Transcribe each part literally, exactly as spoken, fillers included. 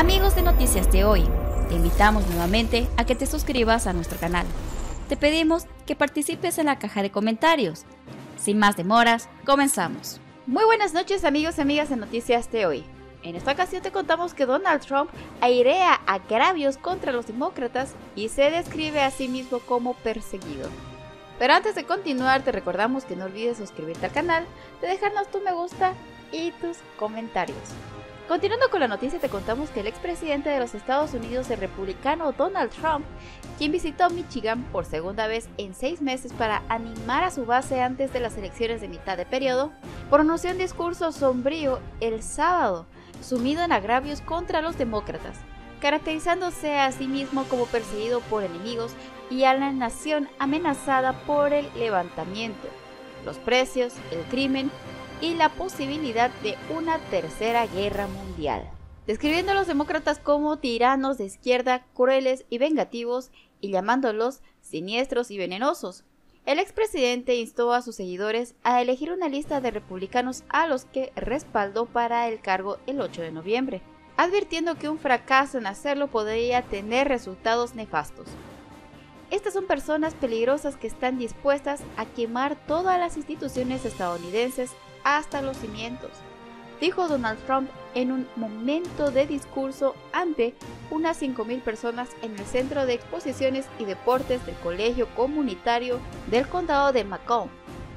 Amigos de Noticias de Hoy, te invitamos nuevamente a que te suscribas a nuestro canal. Te pedimos que participes en la caja de comentarios. Sin más demoras, comenzamos. Muy buenas noches, amigos y amigas de Noticias de Hoy. En esta ocasión te contamos que Donald Trump airea agravios contra los demócratas y se describe a sí mismo como perseguido. Pero antes de continuar, te recordamos que no olvides suscribirte al canal, de dejarnos tu me gusta y tus comentarios. Continuando con la noticia, te contamos que el expresidente de los Estados Unidos, el republicano Donald Trump, quien visitó Michigan por segunda vez en seis meses para animar a su base antes de las elecciones de mitad de periodo, pronunció un discurso sombrío el sábado, sumido en agravios contra los demócratas, caracterizándose a sí mismo como perseguido por enemigos y a la nación amenazada por el levantamiento, los precios, el crimen y la posibilidad de una tercera guerra mundial, describiendo a los demócratas como tiranos de izquierda, crueles y vengativos, y llamándolos siniestros y venenosos. El expresidente instó a sus seguidores a elegir una lista de republicanos a los que respaldó para el cargo el ocho de noviembre, advirtiendo que un fracaso en hacerlo podría tener resultados nefastos. Estas son personas peligrosas que están dispuestas a quemar todas las instituciones estadounidenses hasta los cimientos, dijo Donald Trump en un momento de discurso ante unas cinco mil personas en el Centro de Exposiciones y Deportes del Colegio Comunitario del Condado de Macomb.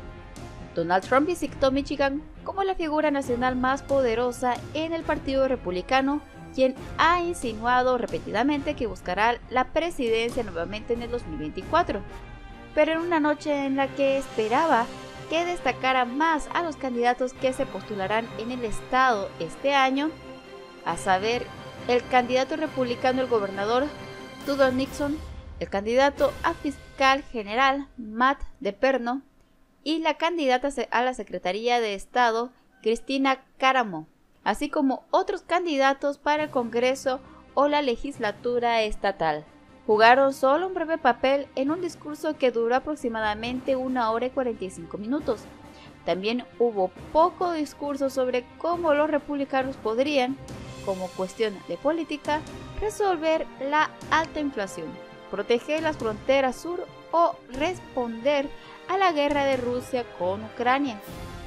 Donald Trump visitó Michigan como la figura nacional más poderosa en el Partido Republicano, quien ha insinuado repetidamente que buscará la presidencia nuevamente en el dos mil veinticuatro, pero en una noche en la que esperaba que destacara más a los candidatos que se postularán en el estado este año, a saber, el candidato republicano el gobernador Tudor Dixon, el candidato a fiscal general Matt DePerno y la candidata a la Secretaría de Estado Kristina Karamo, así como otros candidatos para el Congreso o la legislatura estatal. Jugaron solo un breve papel en un discurso que duró aproximadamente una hora y cuarenta y cinco minutos. También hubo poco discurso sobre cómo los republicanos podrían, como cuestión de política, resolver la alta inflación, proteger las fronteras sur o responder a la guerra de Rusia con Ucrania.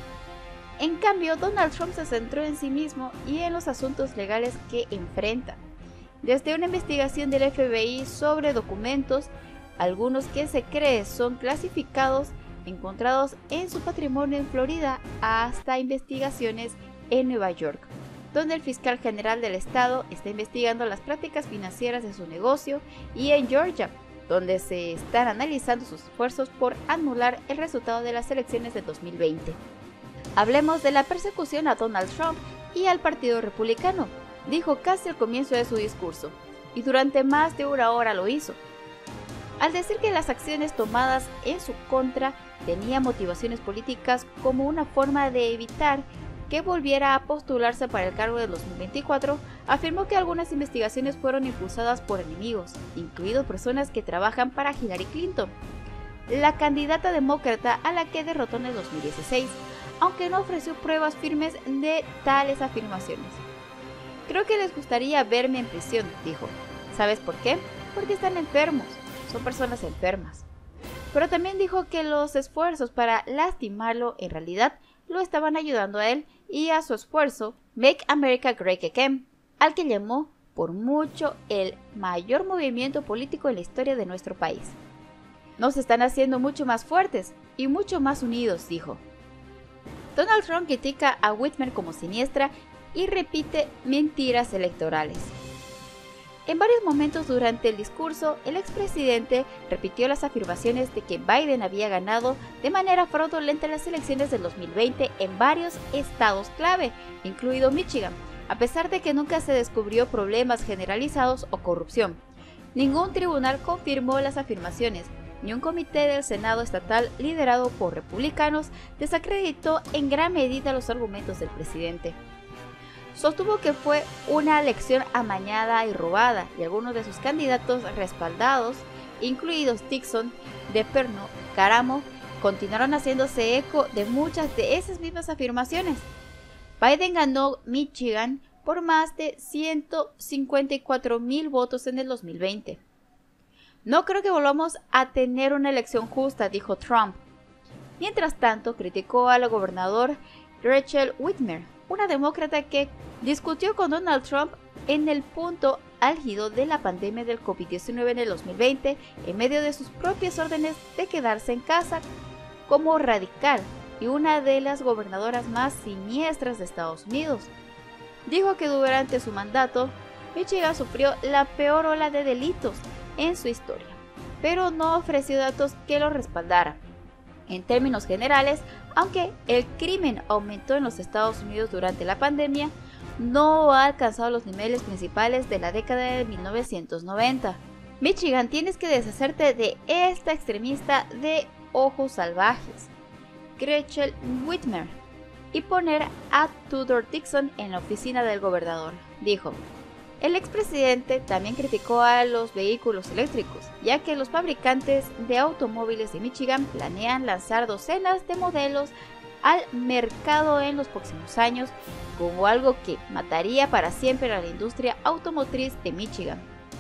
En cambio, Donald Trump se centró en sí mismo y en los asuntos legales que enfrenta, desde una investigación del F B I sobre documentos, algunos que se cree son clasificados, encontrados en su patrimonio en Florida, hasta investigaciones en Nueva York, donde el fiscal general del estado está investigando las prácticas financieras de su negocio, y en Georgia, donde se están analizando sus esfuerzos por anular el resultado de las elecciones de dos mil veinte. Hablemos de la persecución a Donald Trump y al Partido Republicano, dijo casi al comienzo de su discurso, y durante más de una hora lo hizo, al decir que las acciones tomadas en su contra tenían motivaciones políticas como una forma de evitar que volviera a postularse para el cargo de dos mil veinticuatro, afirmó que algunas investigaciones fueron impulsadas por enemigos, incluidos personas que trabajan para Hillary Clinton, la candidata demócrata a la que derrotó en el dos mil dieciséis, aunque no ofreció pruebas firmes de tales afirmaciones. Creo que les gustaría verme en prisión, dijo. ¿Sabes por qué? Porque están enfermos, son personas enfermas. Pero también dijo que los esfuerzos para lastimarlo en realidad lo estaban ayudando a él y a su esfuerzo Make America Great Again, al que llamó por mucho el mayor movimiento político en la historia de nuestro país. Nos están haciendo mucho más fuertes y mucho más unidos, dijo. Donald Trump critica a Whitmer como siniestra y repite mentiras electorales. En varios momentos durante el discurso, el expresidente repitió las afirmaciones de que Biden había ganado de manera fraudulenta las elecciones del dos mil veinte en varios estados clave, incluido Michigan, a pesar de que nunca se descubrió problemas generalizados o corrupción. Ningún tribunal confirmó las afirmaciones, ni un comité del Senado estatal liderado por republicanos desacreditó en gran medida los argumentos del presidente. Sostuvo que fue una elección amañada y robada, y algunos de sus candidatos respaldados, incluidos Dixon, DePerno, Karamo, continuaron haciéndose eco de muchas de esas mismas afirmaciones. Biden ganó Michigan por más de ciento cincuenta y cuatro mil votos en el dos mil veinte. No creo que volvamos a tener una elección justa, dijo Trump. Mientras tanto, criticó a la gobernadora Rachel Whitmer, una demócrata que discutió con Donald Trump en el punto álgido de la pandemia del COVID diecinueve en el dos mil veinte, en medio de sus propias órdenes de quedarse en casa, como radical y una de las gobernadoras más siniestras de Estados Unidos. Dijo que durante su mandato, Michigan sufrió la peor ola de delitos en su historia, pero no ofreció datos que lo respaldaran. En términos generales, aunque el crimen aumentó en los Estados Unidos durante la pandemia, no ha alcanzado los niveles principales de la década de mil novecientos noventa. Michigan, tienes que deshacerte de esta extremista de ojos salvajes, Rachel Whitmer, y poner a Tudor Dixon en la oficina del gobernador, dijo. El expresidente también criticó a los vehículos eléctricos, ya que los fabricantes de automóviles de Michigan planean lanzar docenas de modelos al mercado en los próximos años, como algo que mataría para siempre a la industria automotriz de Michigan.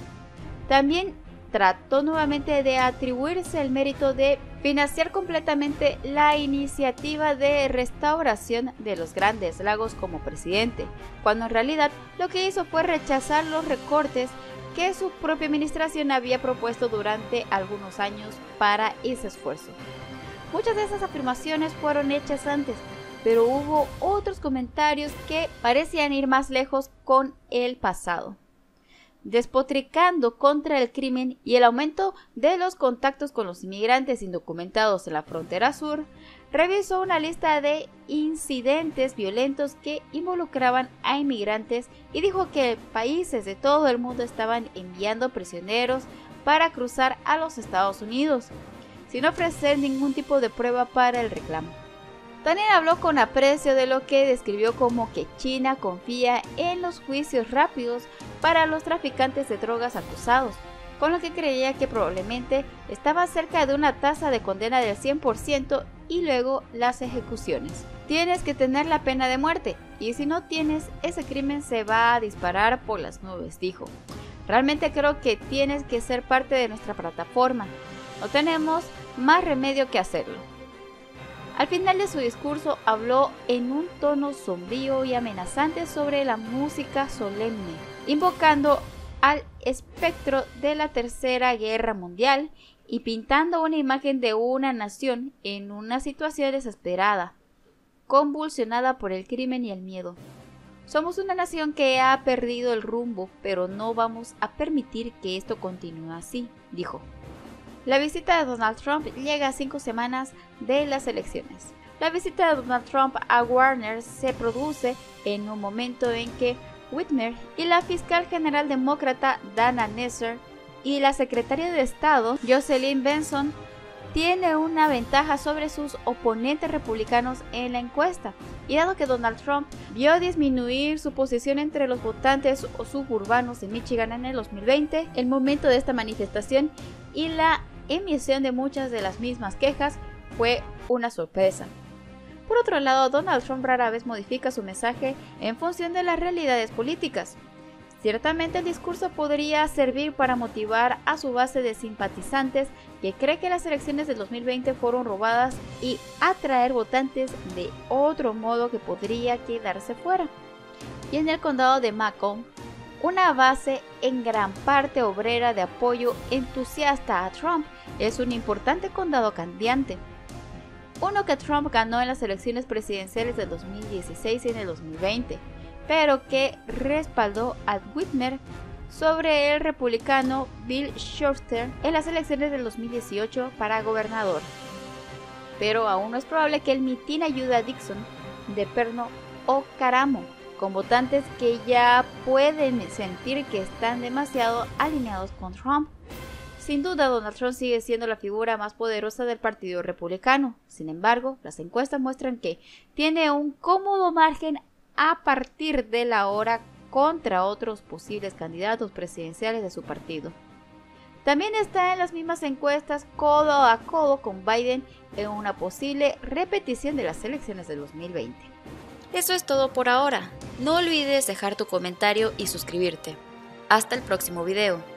También trató nuevamente de atribuirse el mérito de financiar completamente la iniciativa de restauración de los Grandes Lagos como presidente, cuando en realidad lo que hizo fue rechazar los recortes que su propia administración había propuesto durante algunos años para ese esfuerzo. Muchas de esas afirmaciones fueron hechas antes, pero hubo otros comentarios que parecían ir más lejos con el pasado. Despotricando contra el crimen y el aumento de los contactos con los inmigrantes indocumentados en la frontera sur, revisó una lista de incidentes violentos que involucraban a inmigrantes y dijo que países de todo el mundo estaban enviando prisioneros para cruzar a los Estados Unidos, sin ofrecer ningún tipo de prueba para el reclamo. También habló con aprecio de lo que describió como que China confía en los juicios rápidos para los traficantes de drogas acusados, con lo que creía que probablemente estaba cerca de una tasa de condena del cien por ciento y luego las ejecuciones. Tienes que tener la pena de muerte, y si no tienes, ese crimen se va a disparar por las nubes, dijo. Realmente creo que tienes que ser parte de nuestra plataforma. No tenemos más remedio que hacerlo. Al final de su discurso habló en un tono sombrío y amenazante sobre la música solemne, invocando al espectro de la Tercera Guerra Mundial y pintando una imagen de una nación en una situación desesperada, convulsionada por el crimen y el miedo. Somos una nación que ha perdido el rumbo, pero no vamos a permitir que esto continúe así, dijo. La visita de Donald Trump llega a cinco semanas de las elecciones. La visita de Donald Trump a Warner se produce en un momento en que Whitmer y la fiscal general demócrata Dana Nessel y la secretaria de Estado Jocelyn Benson tiene una ventaja sobre sus oponentes republicanos en la encuesta, y dado que Donald Trump vio disminuir su posición entre los votantes suburbanos de Michigan en el dos mil veinte, el momento de esta manifestación y la emisión de muchas de las mismas quejas fue una sorpresa. Por otro lado, Donald Trump rara vez modifica su mensaje en función de las realidades políticas. Ciertamente el discurso podría servir para motivar a su base de simpatizantes que cree que las elecciones del dos mil veinte fueron robadas y atraer votantes de otro modo que podría quedarse fuera. Y en el condado de Macomb, una base en gran parte obrera de apoyo entusiasta a Trump, es un importante condado cambiante. Uno que Trump ganó en las elecciones presidenciales del dos mil dieciséis y en el dos mil veinte, pero que respaldó a Whitmer sobre el republicano Bill Shuster en las elecciones del dos mil dieciocho para gobernador. Pero aún no es probable que el mitin ayude a Dixon de Perno o Caramo, con votantes que ya pueden sentir que están demasiado alineados con Trump. Sin duda, Donald Trump sigue siendo la figura más poderosa del Partido Republicano. Sin embargo, las encuestas muestran que tiene un cómodo margen a partir de la hora contra otros posibles candidatos presidenciales de su partido. También está en las mismas encuestas codo a codo con Biden en una posible repetición de las elecciones de dos mil veinte. Eso es todo por ahora. No olvides dejar tu comentario y suscribirte. Hasta el próximo video.